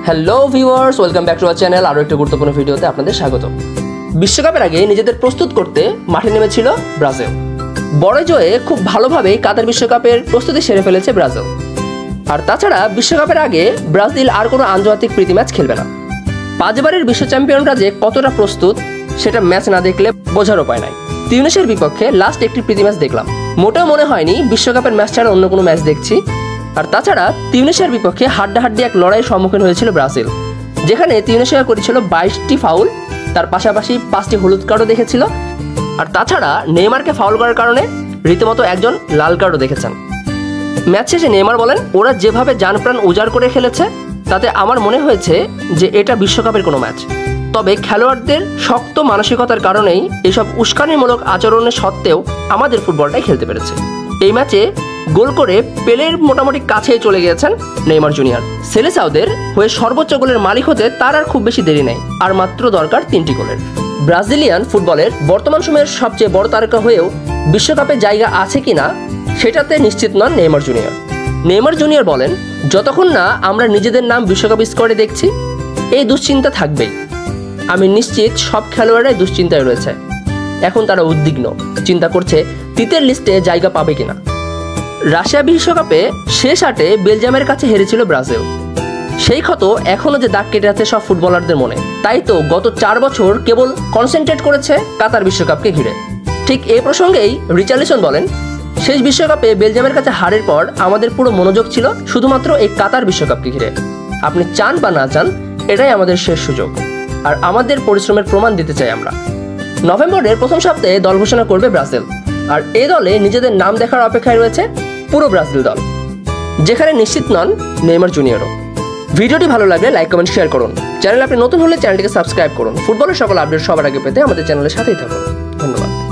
Hello viewers, welcome back to our channel. আরও একটা গুরুত্বপূর্ণ ভিডিওতে আপনাদের স্বাগত। বিশ্বকাপের আগে নিজেদের প্রস্তুত করতে মাঠে নেমেছিল ব্রাজিল। বড় জয়ে খুব ভালোভাবেই কাতার বিশ্বকাপের প্রস্তুতি সেরে ফেলেছে ব্রাজিল। আর তাছাড়া বিশ্বকাপের আগে ব্রাজিল আর কোনো আন্তর্জাতিক প্রীতি ম্যাচ খেলবে না। 5 বারের বিশ্ব চ্যাম্পিয়নরা যে কতটা প্রস্তুত সেটা ম্যাচ না দেখলে বোঝার উপায় নাই। তিউনিসের বিপক্ষে লাস্ট একটি প্রীতি ম্যাচ দেখলাম, মোটেও মনে হয়নি বিশ্বকাপের ম্যাচ ছাড়া অন্য কোনো ম্যাচ দেখছি। আর তাছাড়া তিউনিসিয়ার বিপক্ষে হাড্ডাহাড্ডি এক লড়াইয়ের সম্মুখীন হয়েছিল ব্রাজিল, যেখানে তিউনিসিয়া করেছিল 22টি ফাউল, তার পাশাপাশি 5টি হলুদ কার্ডও দেখেছিল। আর তাছাড়া নেইমারকে ফাউল করার কারণে রীতিমতো একজন লাল কার্ডও দেখেছেন। ম্যাচ শেষে নেইমার বলেন, ওরা যেভাবে জানপ্রাণ উজাড় করে খেলেছে তাতে আমার মনে হয়েছে যে এটা বিশ্বকাপের কোনো ম্যাচ। তবে খেলোয়াড়দের শক্ত মানসিকতার কারণেই এসব উস্কানিমূলক আচরণের সত্ত্বেও আমাদের ফুটবলটাই খেলতে পেরেছে। এই ম্যাচে গোল করে পেলের মোটামুটি কাছেই চলে গিয়েছেন নেইমার জুনিয়র। সেলেসাওদের হয়ে সর্বোচ্চ গোলের মালিক হতে তার আর খুব বেশি দেরি নেই, আর মাত্র দরকার 3টি গোলের। ব্রাজিলিয়ান ফুটবলের বর্তমান সময়ের সবচেয়ে বড় তারকা হয়েও বিশ্বকাপে জায়গা আছে কিনা সেটাতে নিশ্চিত নন নেইমার জুনিয়র। নেইমার জুনিয়র বলেন, যতক্ষণ না আমরা নিজেদের নাম বিশ্বকাপ স্কোয়াডে দেখছি এই দুশ্চিন্তা থাকবেই। আমি নিশ্চিত সব খেলোয়াড়রাই দুশ্চিন্তায় রয়েছে। এখন তারা উদ্বিগ্ন, চিন্তা করছে তৃতীয় লিস্টে জায়গা পাবে কিনা। রাশিয়া বিশ্বকাপে শেষ 8-এ বেলজিয়ামের কাছে হেরেছিল ব্রাজিল। সেই ক্ষত এখনও যে দাগ কেটে আছে সব ফুটবলারদের মনে। তাই তো গত 4 বছর কেবল কনসেন্ট্রেট করেছে কাতার বিশ্বকাপকে ঘিরে। ঠিক এই প্রসঙ্গেই রিচার্লিসন বলেন, শেষ বিশ্বকাপে বেলজিয়ামের কাছে হারের পর আমাদের পুরো মনোযোগ ছিল শুধুমাত্র এই কাতার বিশ্বকাপকে ঘিরে। আপনি চান বা না চান, এটাই আমাদের শেষ সুযোগ, আর আমাদের পরিশ্রমের প্রমাণ দিতে চাই আমরা। নভেম্বরের প্রথম সপ্তাহে দল ঘোষণা করবে ব্রাজিল, আর এই দলে নিজেদের নাম দেখার অপেক্ষায় রয়েছে পুরো ব্রাজিল দল, যেখানে নিশ্চিত নন নেইমার জুনিয়রও। ভিডিওটি ভালো লাগলে লাইক, কমেন্ট, শেয়ার করুন। চ্যানেল আপনি নতুন হলে চ্যানেলটিকে সাবস্ক্রাইব করুন। ফুটবলের সকল আপডেট সবার আগে পেতে আমাদের চ্যানেলের সাথেই থাকুন। ধন্যবাদ।